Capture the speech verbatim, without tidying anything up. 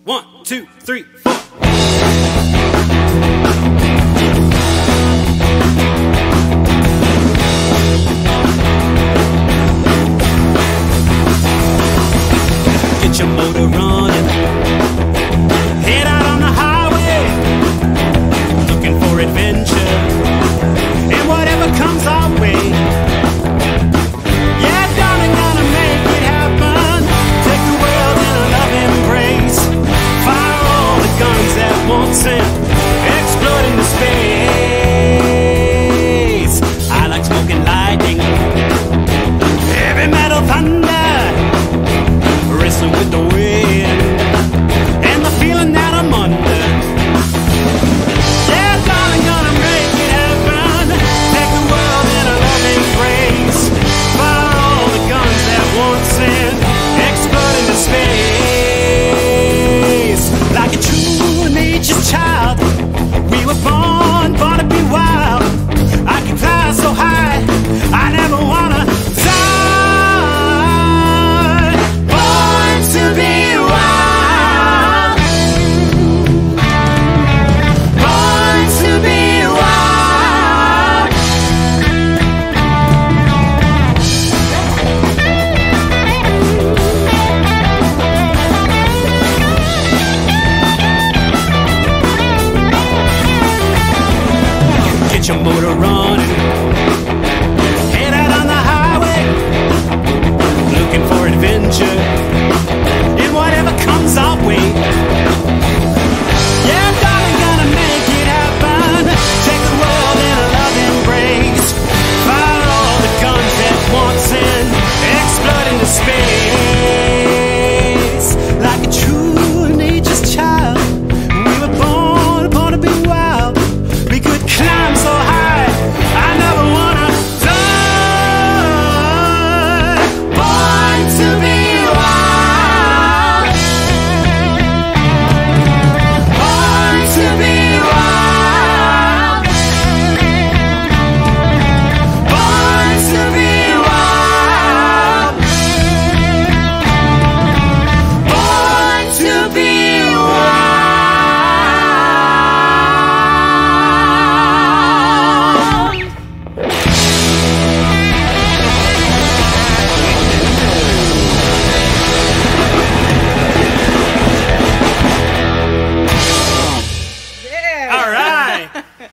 One, two, three, four. Get your motor running, head out on the highway, looking for adventure, and whatever comes our way. Yeah, darling, gonna make it happen. Take the world in a loving embrace. Fire all the guns that won't send, explode into space. I like smoking lightning, heavy metal thunder, wrestling with the wind, and the feeling that I'm under. Yeah, darling, gonna make it happen. Take the world in a loving embrace. Fire all the guns that won't send, explode into space. Like a true nature's child, we were born, born to be wild. I can fly so high, I never wanna die. Born to be wild, born to be wild. Get your motor running, head out on the highway, looking for adventure.